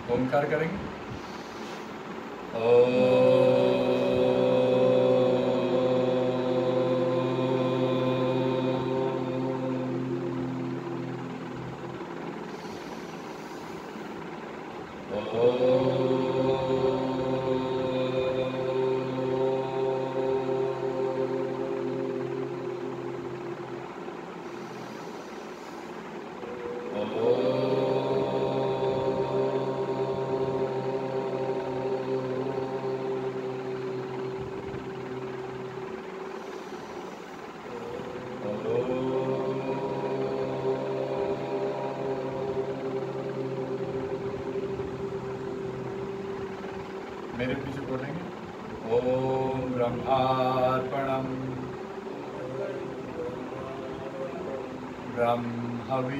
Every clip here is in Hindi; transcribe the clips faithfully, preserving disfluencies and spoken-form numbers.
ओमकार करेंगे। ओ मेरे पीछे बोलेंगे। ओम ब्रह्मार्पणम ब्रह्मवि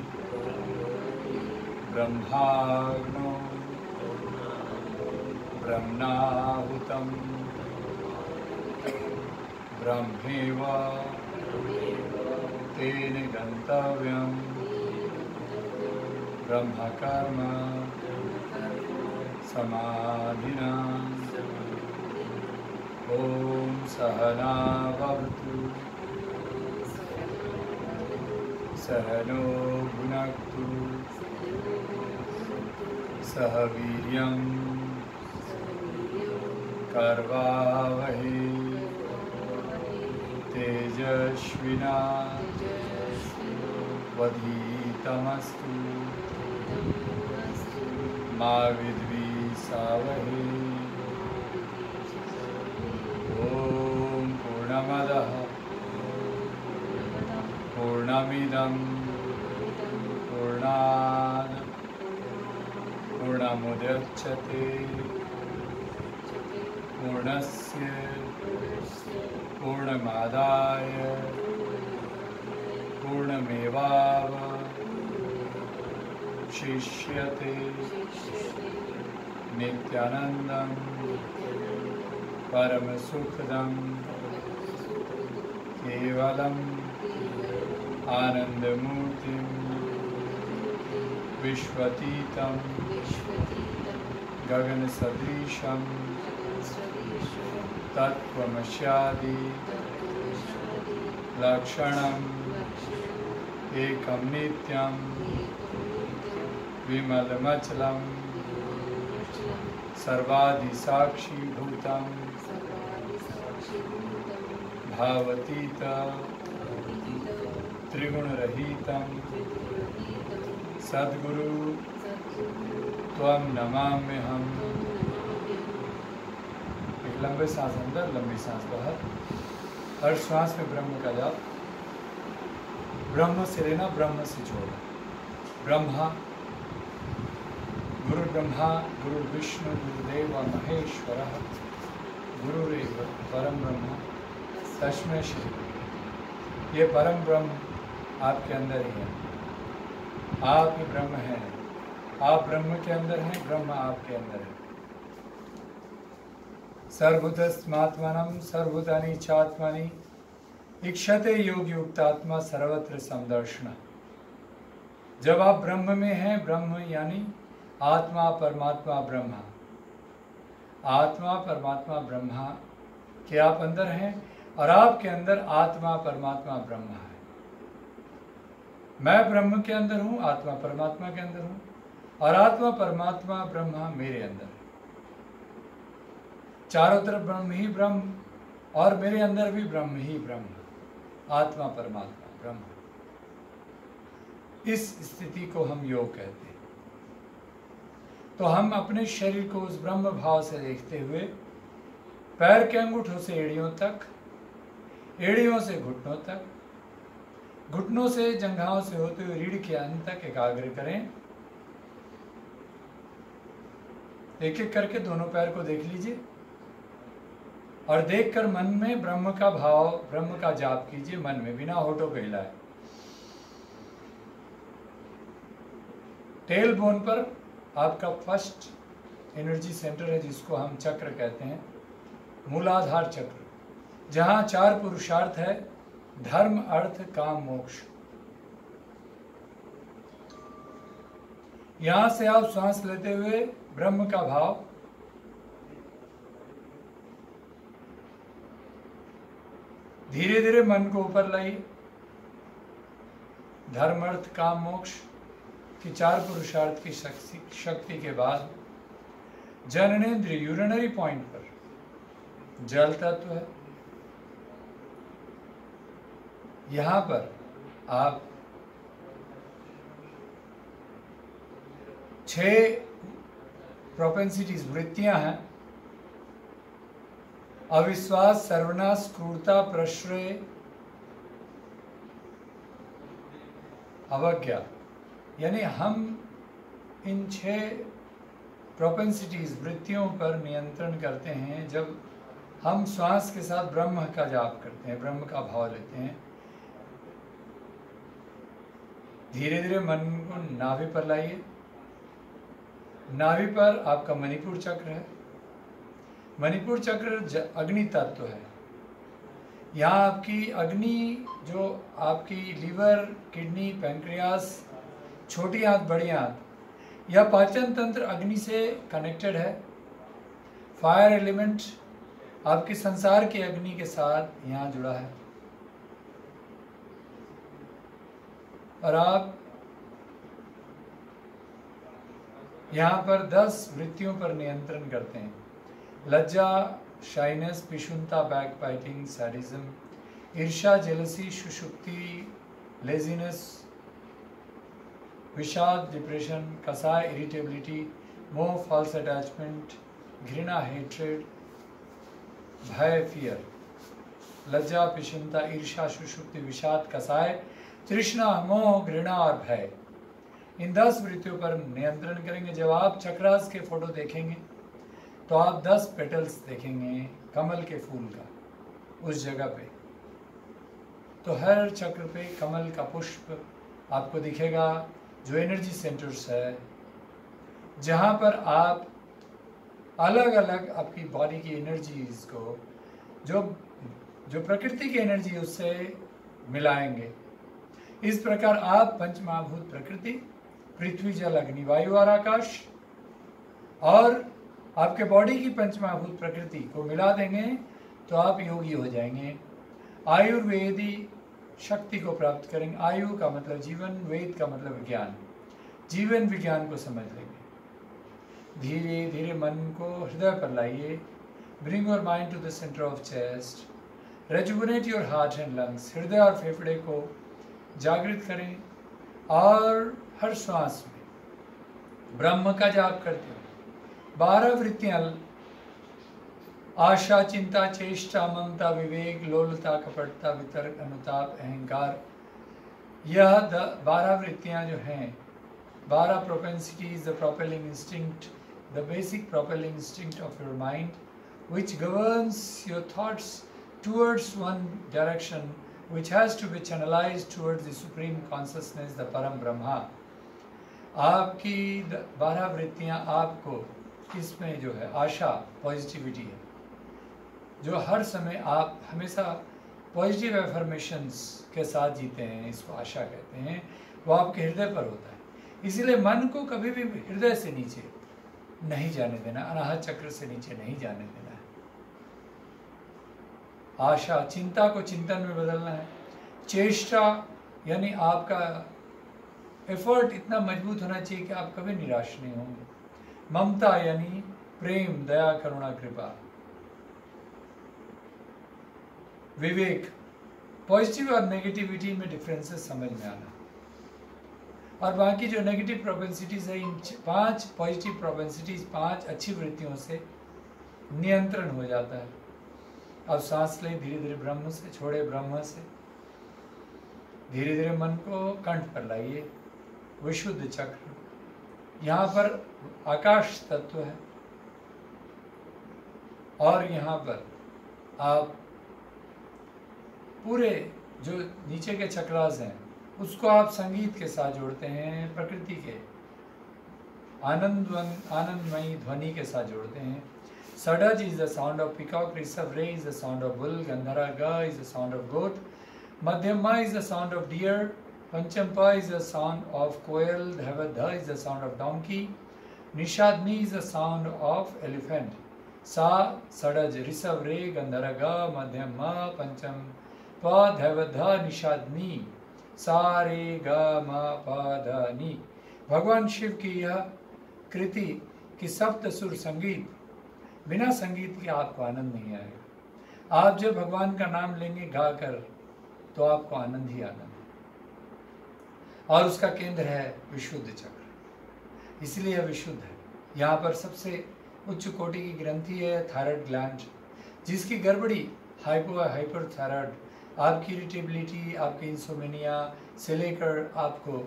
ब्रह्माग्नो ब्रह्मणाहुतं ब्रह्मेव तेन गन्तव्यं ब्रह्मकर्म समाधिना। ओम सहना भवतु सहनो भुनक्तु सह वीर्यं कर्वावहै तेजस्विना वधीतमस्तु मा विद्विषावहै। ओम पूर्णमदः पूर्णमिदं पूर्णात् पूर्णमुदच्यते पूर्णस्य पूर्णमादाय पूर्णमेवावशिष्यते। नित्यानन्दं परमसुखदं केवलम् आनन्दमूर्तिं विश्वतीतं गगनसदृशं तत्त्वमस्यादि लक्षणम् एकं नित्यं विमलमचलं सर्वादिसाक्षिभूतं भावतीत त्रिगुणरहितं सद्गुरु त्वं नमाम्यहम्। एक लंबे सांस अंदर, लंबी सांस बाहर। हर श्वास में ब्रह्म का जाप। ब्रह्म से लेना, ब्रह्म से छोड़ना। ब्रह्मा गुरु ब्रह्मा गुरु विष्णु गुरुदेव महेश्वरः गुरुरेव परम ब्रह्म तस्मै श्री। ये परम ब्रह्म आपके अंदर ही है। आप ही ब्रह्म हैं। आप ब्रह्म के अंदर हैं, ब्रह्म आपके अंदर है। सर्वभूतस्मात्मानं सर्वभूतानि चात्मनि इक्षते योग युक्तात्मा सर्वत्र समदर्शन। जब आप ब्रह्म में हैं, ब्रह्म यानी आत्मा परमात्मा ब्रह्मा, आत्मा परमात्मा ब्रह्मा के आप अंदर हैं और आपके अंदर आत्मा परमात्मा ब्रह्मा है। मैं ब्रह्म के अंदर हूँ, आत्मा परमात्मा के अंदर हूँ और आत्मा परमात्मा ब्रह्मा मेरे अंदर है। चारों तरफ ब्रह्म ही ब्रह्म और मेरे अंदर भी ब्रह्म ही ब्रह्म, आत्मा परमात्मा ब्रह्म। इस स्थिति को हम योग कहते हैं। तो हम अपने शरीर को उस ब्रह्म भाव से देखते हुए पैर के अंगूठों से एड़ियों तक, एड़ियों से घुटनों तक, घुटनों से जंघाओं से होते हुए रीढ़ के अंत तक एकाग्र करें। एक एक करके दोनों पैर को देख लीजिए और देखकर मन में ब्रह्म का भाव, ब्रह्म का जाप कीजिए मन में, बिना होठों को हिलाए। टेल बोन पर आपका फर्स्ट एनर्जी सेंटर है, जिसको हम चक्र कहते हैं, मूलाधार चक्र, जहां चार पुरुषार्थ है, धर्म अर्थ काम मोक्ष। यहां से आप सांस लेते हुए ब्रह्म का भाव धीरे धीरे मन को ऊपर लाइए। धर्म अर्थ काम मोक्ष की चार पुरुषार्थ की शक्ति शक्ति के बाद जननेन्द्रिय यूरिनरी पॉइंट पर जल तत्व है। यहां पर आप छह प्रोपेंसिटीज वृत्तियां हैं। अविश्वास, सर्वनाश, क्रूरता, प्रश्रय, अवज्ञा। यानी हम इन छह प्रोपेंसिटीज वृत्तियों पर नियंत्रण करते हैं जब हम श्वास के साथ ब्रह्म का जाप करते हैं, ब्रह्म का भाव लेते हैं। धीरे धीरे मन को नाभि पर लाइए। नाभि पर आपका मणिपुर चक्र है। मणिपुर चक्र अग्नि तत्व है। यहाँ आपकी अग्नि जो आपकी लीवर, किडनी, पैंक्रियास, छोटी आंत, बड़ी आंत, यह पाचन तंत्र अग्नि से कनेक्टेड है। फायर एलिमेंट आपके संसार की अग्नि के साथ यहाँ जुड़ा है। और आप यहाँ पर दस वृत्तियों पर नियंत्रण करते हैं। लज्जा, शाइनेस, पिशुनता, बैक बाइटिंग, सैडिज्म, ईर्ष्या, जेलसी, सुषुप्ति, लेजीनेस, विषाद, डिप्रेशन, कसाय, इरिटेबिलिटी, मोह, फॉल्स अटैचमेंट, घृणा, हेट्रेड, भय, फियर। लज्जा, पिशुनता, ईर्ष्या, सुषुप्ति, विषाद, कसाय, तृष्णा, मोह, घृणा और भय, इन दस वृत्तियों पर नियंत्रण करेंगे। जब आप चक्रास के फोटो देखेंगे तो आप दस पेटल्स देखेंगे कमल के फूल का उस जगह पे। तो हर चक्र पे कमल का पुष्प आपको दिखेगा, जो एनर्जी सेंटर्स है, जहाँ पर आप अलग अलग आपकी बॉडी की एनर्जीज को, जो जो प्रकृति की एनर्जी उससे मिलाएंगे। इस प्रकार आप पंचमहाभूत प्रकृति, पृथ्वी, जल, अग्नि, वायु और आकाश और आपके बॉडी की पंचमहाभूत प्रकृति को मिला देंगे तो आप योगी हो जाएंगे। आयुर्वेदी शक्ति को प्राप्त करेंगे। आयु का मतलब जीवन, वेद का मतलब विज्ञान। जीवन विज्ञान को समझ लेंगे। धीरे धीरे मन को हृदय पर लाइए। Bring your mind to the centre of chest. Rejuvenate your heart and lungs. हृदय और फेफड़े को जागृत करें और हर श्वास में ब्रह्म का जाप करते हैं। बारह वृत्तियां, आशा, चिंता, चेष्टा, ममता, विवेक, लोलता, कपटता, वितर्क, अनुताप, अहंकार, यह बारह वृत्तियां जो हैं, बारह propensities, the propelling instinct, the basic propelling instinct of your mind which governs your thoughts towards one direction, which has to be channelized towards the supreme consciousness, the Param Brahma. आपकी बारह वृत्तियां आपको इसमें जो है आशा, पॉजिटिविटी है, जो हर समय आप हमेशा पॉजिटिव एफर्मेशंस के साथ जीते हैं, इसको आशा कहते हैं, वो आपके हृदय पर होता है। इसीलिए मन को कभी भी हृदय से नीचे नहीं जाने देना, अनाहत चक्र से नीचे नहीं जाने देना है। आशा, चिंता को चिंतन में बदलना है। चेष्टा यानी आपका एफर्ट इतना मजबूत होना चाहिए कि आप कभी निराश नहीं होंगे। ममता यानी प्रेम, दया, करुणा, कृपा। विवेक, पॉजिटिव और नेगेटिविटी में डिफरेंसेस समझ में आना। और बाकी जो नेगेटिव प्रोपेंसिटीज है, इन पांच पॉजिटिव प्रोपेंसिटीज, पांच अच्छी वृत्तियों से नियंत्रण हो जाता है। अब सांस ले धीरे धीरे ब्रह्म से, छोड़े ब्रह्म से। धीरे धीरे मन को कंठ पर लाइए। विशुद्ध चक्र, यहाँ पर आकाश तत्व है और यहाँ पर आप पूरे जो नीचे के चक्रास हैं उसको आप संगीत के साथ जोड़ते हैं, प्रकृति के आनंद आनंदमयी ध्वनि के साथ जोड़ते हैं। Sadaj is the sound of peacock, Rishabh Re is the sound of bull, Gandhara Ga is the sound of goat, Madhyama is the sound of deer, Pancham Pa is the sound of koel, Dhava Dha is the sound of donkey, Nishadni is the sound of elephant. Sa, Sadaj, Risav, Re, Gandhara, Ga, Madhyam, Ma, Pancham Pa, Dhava Dha, Nishadni, Sa, Re, Ga, Ma, Pa, Dha, Ni. भगवान शिव की यह कृति कि सप्त सुर संगीत, बिना संगीत के आपको आनंद नहीं आएगा। आप जब भगवान का नाम लेंगे गाकर तो आपको आनंद ही आनंद है। और उसका केंद्र है विशुद्ध चक्र, इसलिए यह विशुद्ध है। यहाँ पर सबसे उच्च कोटि की ग्रंथि है थायराइड ग्लैंड, जिसकी गड़बड़ी हाइपो हाइपर थायराइड आपकी इरिटेबिलिटी, आपकी इंसोमेनिया से लेकर आपको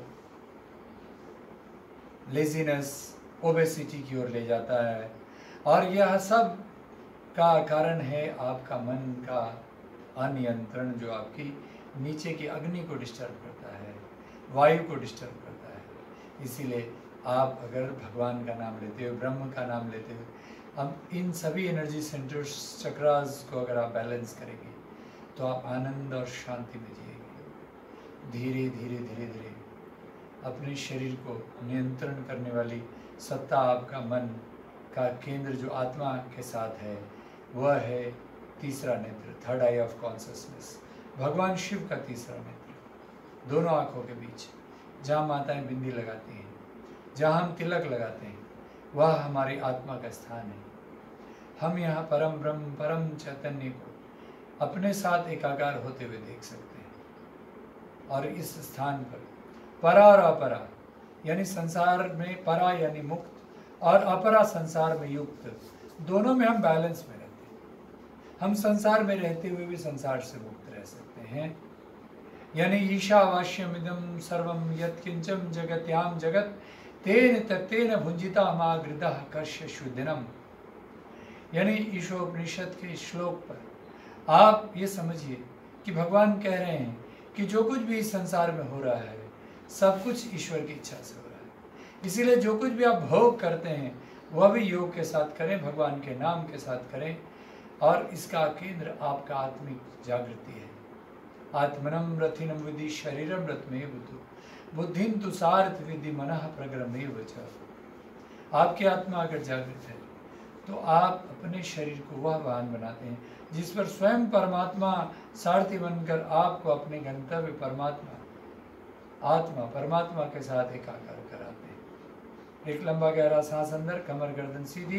लेजीनेस, ओबेसिटी की ओर ले जाता है। और यह सब का कारण है आपका मन का अनियंत्रण, जो आपकी नीचे की अग्नि को डिस्टर्ब करता है, वायु को डिस्टर्ब करता है। इसीलिए आप अगर भगवान का नाम लेते हो, ब्रह्म का नाम लेते हो, अब इन सभी एनर्जी सेंटर्स, चक्रास को अगर आप बैलेंस करेंगे तो आप आनंद और शांति में जिएंगे। धीरे धीरे धीरे धीरे अपने शरीर को नियंत्रण करने वाली सत्ता आपका मन का केंद्र जो आत्मा के साथ है, वह है तीसरा नेत्र, थर्ड आई ऑफ कॉन्शसनेस। भगवान शिव का तीसरा नेत्र दोनों आँखों के बीच, जहाँ माताएं बिंदी लगाती हैं, जहाँ हम तिलक लगाते हैं, वह हमारी आत्मा का स्थान है। हम यहाँ परम ब्रह्म, परम चैतन्य को अपने साथ एकाकार होते हुए देख सकते हैं। और इस स्थान पर परा और अपरा, यानी संसार में परा यानी मुक्त और अपरा संसार में युक्त, दोनों में हम बैलेंस में रहते हैं। हम संसार में रहते हुए भी संसार से मुक्त रह सकते हैं। यानी ईशावास्यम इदम सर्वम यत्किंचम जगत्याम जगत तेन तत्तेन भुंजिता मागृतः कश्य शुद्धिनम। यानी ईशोपनिषद के श्लोक पर आप ये समझिए कि भगवान कह रहे हैं कि जो कुछ भी इस संसार में हो रहा है सब कुछ ईश्वर की इच्छा से हो रहा है। इसीलिए जो कुछ भी आप भोग करते हैं वह भी योग के साथ करें, भगवान के नाम के साथ करें। और इसका केंद्र आपका आत्मिक जागृति है। आत्मनम रथिनम विधि शरीरम रथमेव बुद्धु बुद्धिन तु सार्थ विधि मनः प्रग्रमेव च। आपकी आत्मा अगर जागृत है तो आप अपने शरीर को वह वाहन बनाते हैं जिस पर स्वयं परमात्मा सारथी बनकर आपको अपने गंतव्य परमात्मा आत्मा परमात्मा के साथ एकाकार कराते हैं। एक लंबा गहरा सांस अंदर, कमर गर्दन सीधी।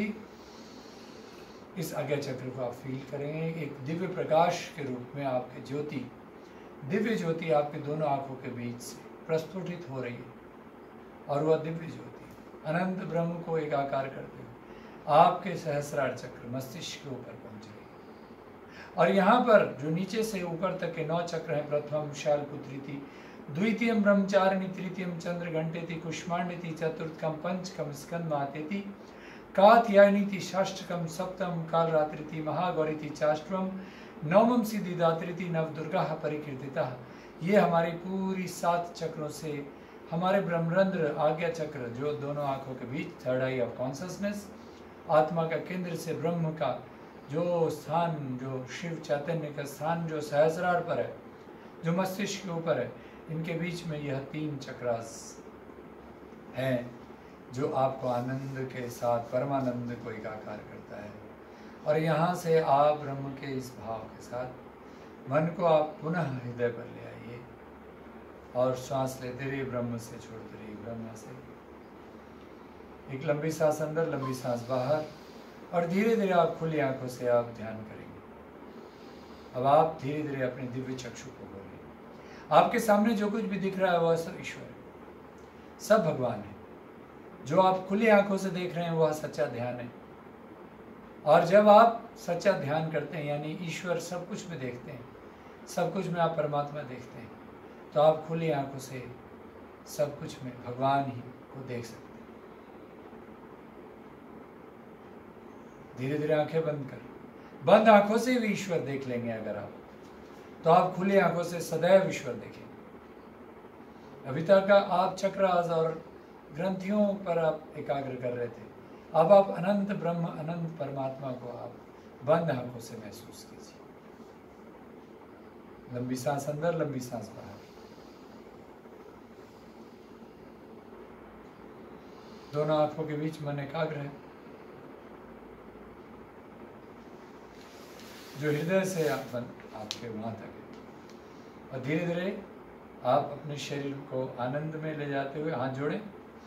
इस आज्ञा चक्र को आप फील करेंगे। एक दिव्य प्रकाश के रूप में आपके ज्योति, दिव्य ज्योति आपके दोनों आंखों के बीच से प्रस्फुटित हो रही है। और वह दिव्य ज्योति अनंत ब्रह्म को एकाकार करते हुए आपके सहस्रार चक्र मस्तिष्क के ऊपर पहुंच गई। और यहाँ पर जो नीचे से ऊपर तक के नौ चक्र हैं, प्रथम शालपुत्री, द्वितीयम ब्रह्मचारिणी, तृतीयम चंद्र घंटेति, कुष्मांडेति, चतुर्थकम पंचकम स्कंद मातेति, कात्यायनीति, षष्ठकम सप्तम काल रात्रिति, महागौरीति, चाष्टवम नवमम सिद्धिदात्रिति, नवदुर्गा परिकीर्तिता। ये हमारी पूरी सात चक्रों से हमारे ब्रह्मरंध्र आज्ञा चक्र जो दोनों आंखों के बीच, थर्ड आई ऑफ कॉन्शसनेस, आत्मा का केंद्र से ब्रह्म का जो स्थान, जो शिव चैतन्य का स्थान जो सहस्रार पर है, जो मस्तिष्क के ऊपर है, इनके बीच में यह तीन चक्रास हैं जो आपको आनंद के साथ परमानंद को एकाकार करता है। और यहाँ से आप ब्रह्म के इस भाव के साथ मन को आप पुनः हृदय पर ले आइए और श्वास लेते रहिए, ब्रह्म से छोड़ते रहिए, ब्रह्म से। एक लंबी सांस अंदर, लंबी सांस बाहर, और धीरे धीरे आप खुली आंखों से आप ध्यान करेंगे। अब आप धीरे धीरे अपने दिव्य चक्षु को खोलें। आपके सामने जो कुछ भी दिख रहा है वह सब ईश्वर है, सब भगवान है। जो आप खुली आंखों से देख रहे हैं वह सच्चा ध्यान है। और जब आप सच्चा ध्यान करते हैं, यानी ईश्वर सब कुछ में देखते हैं, सब कुछ में आप परमात्मा देखते हैं, तो आप खुली आंखों से सब कुछ में भगवान ही को देख सकते हैं। धीरे धीरे आंखें बंद कर, बंद आंखों से भी ईश्वर देख लेंगे अगर आप, तो आप खुली आंखों से सदैव ईश्वर देखेंगे। अभी तक आप चक्रास और ग्रंथियों पर आप एकाग्र कर रहे थे, अब आप अनंत ब्रह्म, अनंत परमात्मा को आप बंद आंखों से महसूस कीजिए। लंबी सांस अंदर, लंबी सांस बाहर। दोनों आंखों के बीच मन एकाग्र है। जो हृदय से आप आपके वहाँ तक है। और धीरे धीरे आप अपने शरीर को आनंद में ले जाते हुए हाथ जोड़ें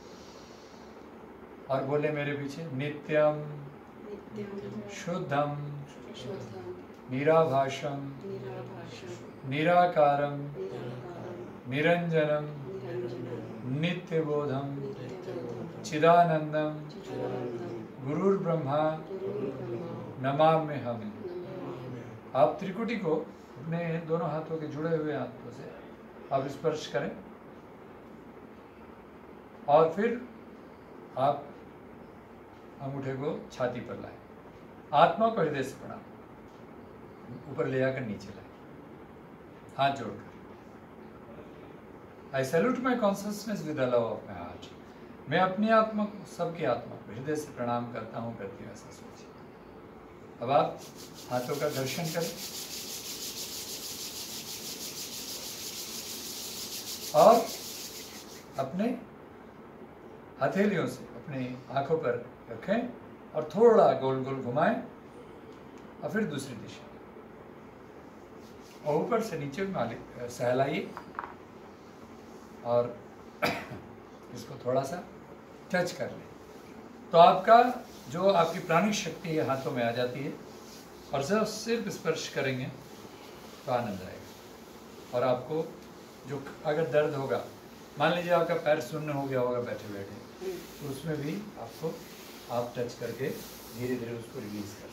और बोले मेरे पीछे, नित्यम शुद्धम निराभाषम निराकारम निरंजनम नित्यबोधम चिदानंदम गुरुर्ब्रह्मा नमाम्यहम्। आप त्रिकुटी को अपने दोनों हाथों के जुड़े हुए हाथों से आप स्पर्श करें और फिर आप अंगूठे को छाती पर लाएं। आत्मा को हृदय से प्रणाम, ऊपर ले आकर नीचे लाएं, हाथ जोड़कर। I salute my consciousness with the love of my heart. मैं अपनी आत्मा को, सबकी आत्मा को हृदय से प्रणाम करता हूँ, करती हूँ, ऐसा सोचिए। अब आप हाथों का दर्शन करें और अपने हथेलियों से अपनी आंखों पर रखें और थोड़ा गोल गोल घुमाएं और फिर दूसरी दिशा और ऊपर से नीचे मालिक सहलाइए और इसको थोड़ा सा टच कर लें। तो आपका जो आपकी प्राणिक शक्ति है हाथों में आ जाती है और जब सिर्फ स्पर्श करेंगे तो आनंद आएगा। और आपको जो अगर दर्द होगा, मान लीजिए आपका पैर शून्य हो गया होगा बैठे बैठे, तो उसमें भी आपको आप टच करके धीरे धीरे उसको रिलीज करें।